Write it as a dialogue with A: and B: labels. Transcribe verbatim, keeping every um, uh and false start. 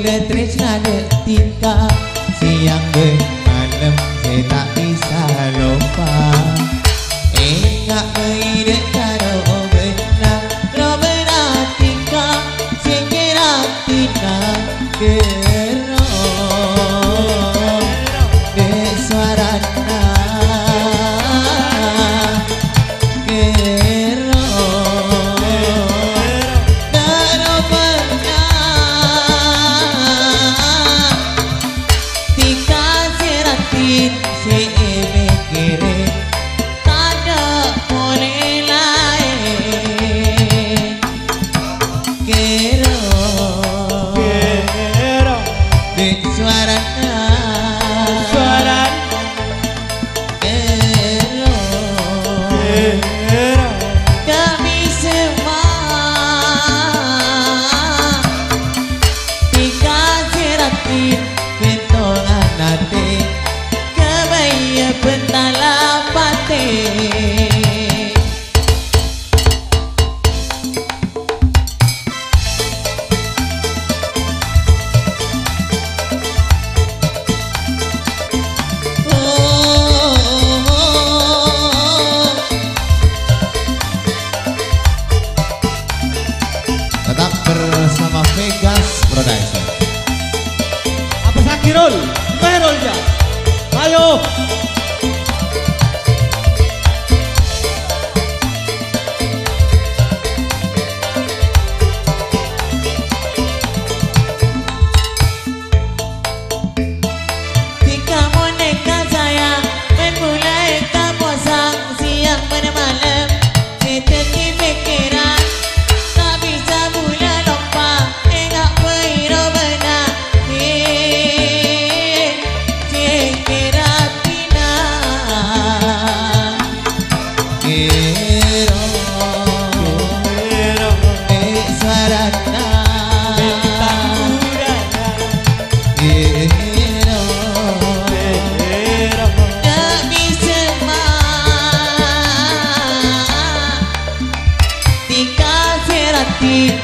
A: Kula tresna detika siang dan malam saya tak bisa lupa. Enggak mengirit karo benang Robena tika sekira tina kero de suarana kero daro benang tika seratin se kere tada boleh lain kero kero de suarana suarana kero kero kami semua tika seratin kentongan nate kebaya pentala pate. Tetap bersama Vegas Production.
B: Apa Sakirul? Merol ya. Ayo.
A: Tika boneka saya memulai kaposang siang pada malam seperti pikiran tak bisa mula lupa enggak berhiro benar eh sekira tina kero eh suarana kero demi semua tika serati